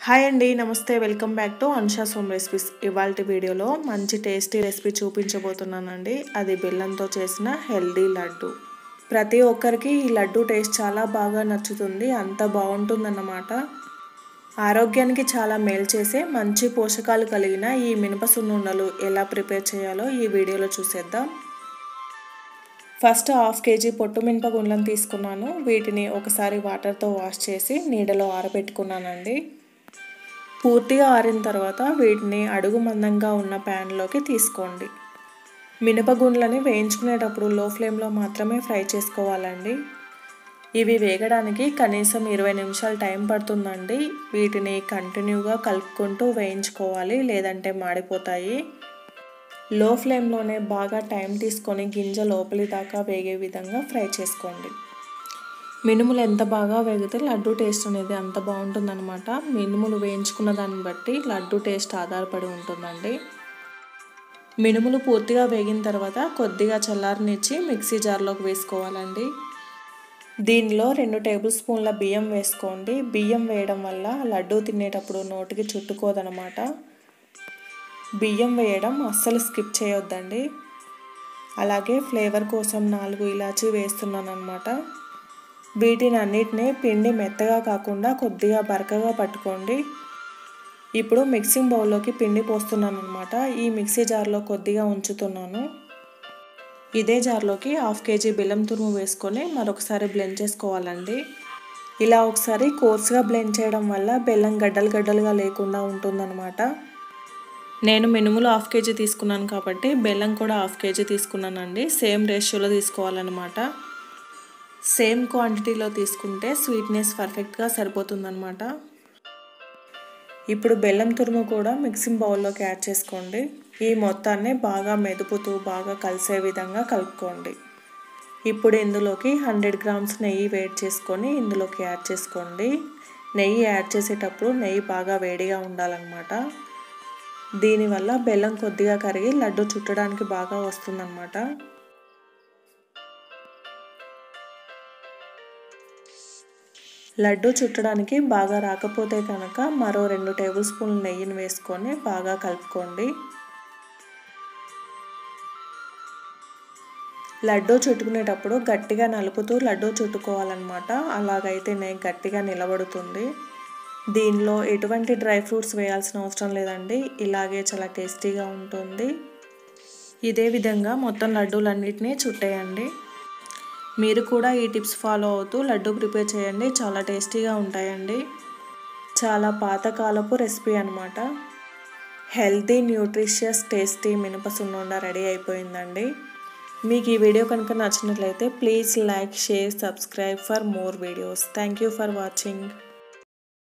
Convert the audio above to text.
Hi అండి, నమస్తే. Welcome back to Anusha's home recipes. ఇవాల్టి వీడియోలో మంచి టేస్టీ రెసిపీ చూపించబోతున్నానండి. అది బెల్లంతో చేసిన హెల్దీ లడ్డు. ప్రతి ఒక్కరికి ఈ లడ్డు టేస్ట్ చాలా బాగా నచ్చుతుంది. అంత బాగుంటుందన్నమాట. ఆరోగ్యానికి చాలా మేలు చేసే మంచి పోషకాలు కలిగిన ఈ మినప సున్నుండలు ఎలా ప్రిపేర్ చేయాలో ఈ వీడియోలో చూసేద్దాం. ఫస్ట్ హాఫ్ కేజీ పొట్టు మినప గుండ్లను తీసుకున్నాను. వీటిని ఒకసారి వాటర్తో వాష్ చేసి నీడలో ఆరబెట్టుకున్నానండి. పూర్తిగా ఆరిన తర్వాత వీటిని అడుగు మందంగా ఉన్న ప్యాన్లోకి తీసుకోండి. మినపగుండ్లని వేయించుకునేటప్పుడు లో ఫ్లేమ్లో మాత్రమే ఫ్రై చేసుకోవాలండి. ఇవి వేగడానికి కనీసం 20 నిమిషాలు టైం పడుతుందండి. వీటిని కంటిన్యూగా కలుపుకుంటూ వేయించుకోవాలి, లేదంటే మాడిపోతాయి. లో ఫ్లేమ్లోనే బాగా టైం తీసుకొని గింజ లోపలి దాకా వేగే విధంగా ఫ్రై చేసుకోండి. మినుములు ఎంత బాగా వేగితే లడ్డు టేస్ట్ అనేది అంత బాగుంటుందన్నమాట. మినుములు వేయించుకున్న దాన్ని బట్టి లడ్డు టేస్ట్ ఆధారపడి ఉంటుందండి. మినుములు పూర్తిగా వేగిన తర్వాత కొద్దిగా చల్లారనిచ్చి మిక్సీ జార్లోకి వేసుకోవాలండి. దీనిలో 2 టేబుల్ స్పూన్ల బియ్యం వేసుకోండి. బియ్యం వేయడం వల్ల లడ్డు తినేటప్పుడు నోటికి చుట్టుకోదనమాట. బియ్యం వేయడం అస్సలు స్కిప్ చేయొద్దండి. అలాగే ఫ్లేవర్ కోసం 4 ఇలాచీ వేస్తున్నాను అన్నమాట. వీటిని అన్నిటినీ పిండి మెత్తగా కాకుండా కొద్దిగా బరకగా పట్టుకోండి. ఇప్పుడు మిక్సింగ్ బౌల్లోకి పిండి పోస్తున్నాను అన్నమాట. ఈ మిక్సీ జార్లో కొద్దిగా ఉంచుతున్నాను. ఇదే జార్లోకి హాఫ్ కేజీ బెల్లం తురుము వేసుకొని మరొకసారి బ్లెండ్ చేసుకోవాలండి. ఇలా ఒకసారి కోర్స్గా బ్లెండ్ చేయడం వల్ల బెల్లం గడ్డలుగా లేకుండా ఉంటుందన్నమాట. నేను మినుములు హాఫ్ కేజీ తీసుకున్నాను కాబట్టి బెల్లం కూడా హాఫ్ కేజీ తీసుకున్నానండి. సేమ్ రేషియోలో తీసుకోవాలన్నమాట. సేమ్ క్వాంటిటీలో తీసుకుంటే స్వీట్నెస్ పర్ఫెక్ట్గా సరిపోతుందన్నమాట. ఇప్పుడు బెల్లం తురుము కూడా మిక్సింగ్ బౌల్లోకి యాడ్ చేసుకోండి. ఈ మొత్తాన్ని బాగా మెదుపుతూ బాగా కలిసే విధంగా కలుపుకోండి. ఇప్పుడు ఇందులోకి 100 గ్రామ్స్ నెయ్యి వేడి చేసుకొని ఇందులోకి యాడ్ చేసుకోండి. నెయ్యి యాడ్ చేసేటప్పుడు నెయ్యి బాగా వేడిగా ఉండాలన్నమాట. దీనివల్ల బెల్లం కొద్దిగా కరిగి లడ్డు చుట్టడానికి బాగా వస్తుందన్నమాట. లడ్డు చుట్టడానికి బాగా రాకపోతే కనుక మరో 2 టేబుల్ స్పూన్ల నెయ్యిని వేసుకొని బాగా కలుపుకోండి. లడ్డు చుట్టుకునేటప్పుడు గట్టిగా నలుపుతూ లడ్డు చుట్టుకోవాలన్నమాట. అలాగైతేనే గట్టిగా నిలబడుతుంది. దీనిలో ఎటువంటి డ్రై ఫ్రూట్స్ వేయాల్సిన అవసరం లేదండి. ఇలాగే చాలా టేస్టీగా ఉంటుంది. ఇదే విధంగా మొత్తం లడ్డూలన్నిటినీ చుట్టేయండి. మీరు కూడా ఈ టిప్స్ ఫాలో అవుతూ లడ్డు ప్రిపేర్ చేయండి. చాలా టేస్టీగా ఉంటాయండి. చాలా పాతకాలపు రెసిపీ అన్నమాట. హెల్తీ, న్యూట్రిషియస్, టేస్టీ మినప సున్నుండ రెడీ అయిపోయిందండి. మీకు ఈ వీడియో కనుక నచ్చినట్లయితే please like, share, subscribe for more videos. Thank you for watching.